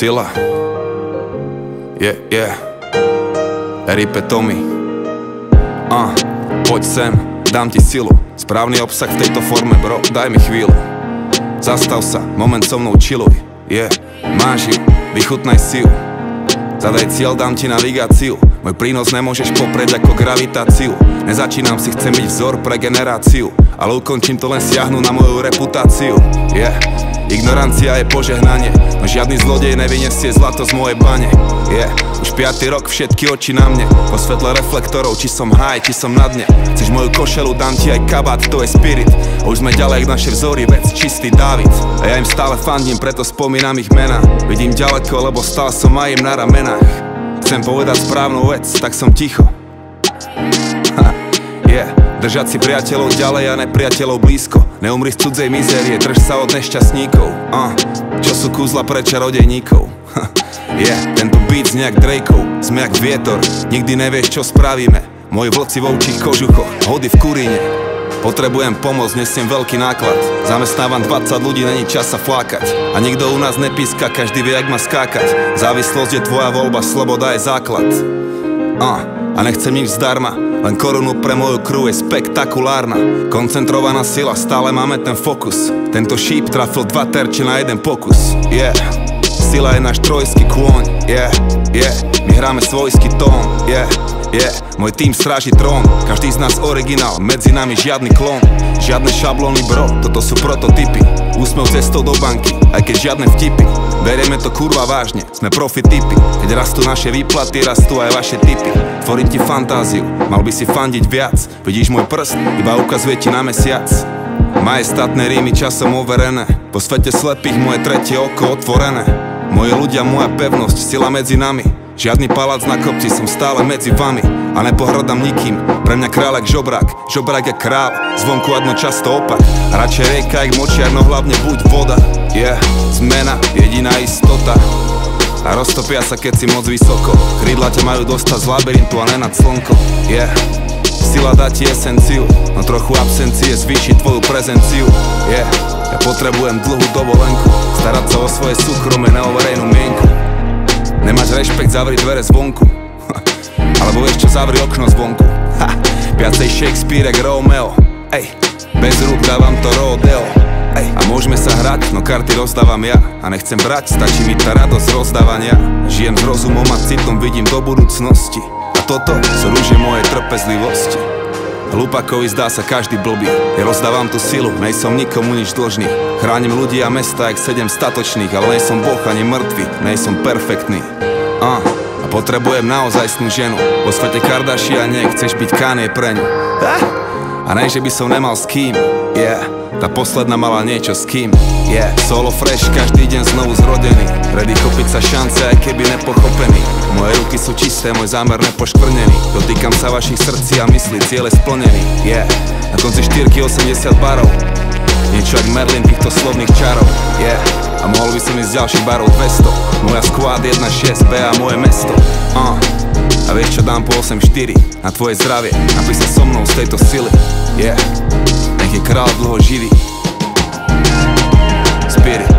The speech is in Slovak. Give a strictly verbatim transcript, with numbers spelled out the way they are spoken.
Sila. Yeah, yeah. Ripe Tommy. uh, Poď sem, dám ti silu. Správny obsah v tejto forme, bro, daj mi chvíľu. Zastav sa, moment so mnou chilluj. Yeah, máš ju, vychutnaj si ju. Zadaj cieľ, dám ti navigáciu. Môj prínos nemôžeš poprieť ako gravitáciu. Nezačínam si, chcem byť vzor pre generáciu, ale ukončím to len siahnu na moju reputáciu. Yeah, ignorancia je požehnanie, no žiadny zlodej nevyniesie zlato z mojej bane. Yeah, už piaty rok, všetky oči na mne, po svetle reflektorov, či som high, či som na dne. Chceš moju košelu, dám ti aj kabát, to je spirit. A už sme ďalej, jak naše vzory, vec, čistý Dávid. A ja im stále fandím, preto spomínam ich mená. Vidím ďaleko, lebo stál som aj im na ramenách. Chcem povedať správnu vec, tak som ticho. Ha, yeah. Držať si priateľov ďalej a nepriateľov blízko. Neumri z cudzej mizérie, drž sa od nešťastníkov. uh, Čo sú kúzla pre čarodejníkov. Yeah, tento beat znie jak Drakeov, sme jak vietor, nikdy nevieš čo spravíme. Moji vlci v ovčích kožuchoch, hody v kuríne. Potrebujem pomoc, nesiem veľký náklad. Zamestnávam dvadsať ľudí, není čas sa flákať. A nikto u nás nepíska, každý vie jak má skákať. Závislosť je tvoja voľba, sloboda je základ. uh, A nechcem nič zdarma, len korunu pre moju crew je spektakulárna. Koncentrovaná sila, stále máme ten fokus. Tento šíp trafil dva terče na jeden pokus. Yeah, sila je náš trojský kôň. Yeah, yeah, my hráme svojský tón. Yeah, yeah, môj tým stráži trón. Každý z nás originál, medzi nami žiadny klon. Žiadne šablóny, bro, toto sú prototypy. Úsmev cestou do banky, aj keď žiadne vtipy. Berieme to kurva vážne, sme profi typy. Keď rastú naše výplaty, rastú aj vaše tipy. Tvorím ti fantáziu, mal by si fandiť viac. Vidíš môj prst, iba ukazuje ti na mesiac. Majestátne rímy časom overené, po svete slepých moje tretie oko otvorené. Moji ľudia, moja pevnosť, sila medzi nami. Žiadny palác na kopci, som stále medzi vami. A nepohrdám nikým, pre mňa kráľ jak žobrák. Žobrák je král, zvonku adno často opak. Radšej rieka jak močiarno, hlavne buď voda. Yeah, zmena, jediná istota. A roztopia sa keď si moc vysoko. Krídla ťa majú dostať z labyrintu a ne nad slnko. Yeah, sila dá ti esenciu, no trochu absencie zvýši tvoju prezenciu. Yeah, ja potrebujem dlhú dovolenku, starať sa o svoje súkromie, ne o verejnú mienku. Nemáš rešpekt, zavri dvere zvonku. Alebo vieš čo, zavri okno zvonku. Ha, viacej Shakespeare jak Romeo. Ej, bez rúk dávam to rodeo. Ej, a môžeme sa hrať, no karty rozdávam ja. A nechcem brať, stačí mi tá radosť rozdávania. Žijem s rozumom a citom, vidím do budúcnosti. A toto sú rúže mojej trpezlivosti. Hlúpakovi zdá sa každý blbý. Ja rozdávam tú silu, nejsom nikomu nič dlžný. Chránim ľudí a mesta jak sedem statočných. Ale nejsom boh ani mŕtvy, nejsom perfektný. uh, A potrebujem naozajstnú ženu. Vo svete Kardashianiek chceš byť Kanye pre ňu. A ne, že by som nemal s kým. Yeah, tá posledná mala niečo s kým. Yeah, solo fresh, každý deň znovu zrodený. Ready chopiť sa šance, aj keby nepochopený. Moje ruky sú čisté, môj zámer nepoškvrnený. Dotýkam sa vašich srdcí a myslí, ciele splnený. Yeah, na konci štyrky osemdesiat barov. Niečo jak Merlin týchto slovných čarov. Yeah, a mohol by som ísť ďalších barov dvesto. Moja squad jedna šesť bé a moje mesto. uh. A vieš čo, dám po osem štyri na tvoje zdravie, napíš sa so mnou z tejto sily. Yeah, nech je král dlho živý. Spirit.